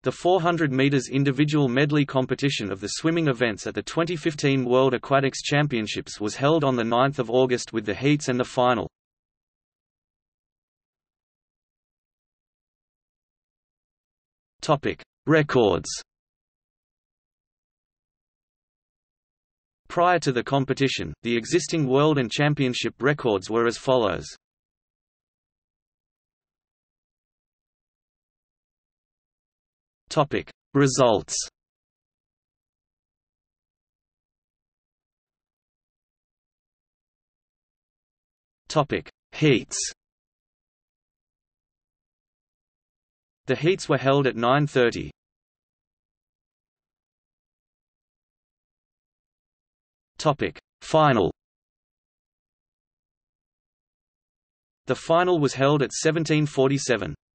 The 400 meters individual medley competition of the swimming events at the 2015 World Aquatics Championships was held on 9 August with the heats and the final. Records. Prior to the competition, the existing world and championship records were as follows. Results. Heats. The heats were held at 9:30. Final. The final was held at 17:47.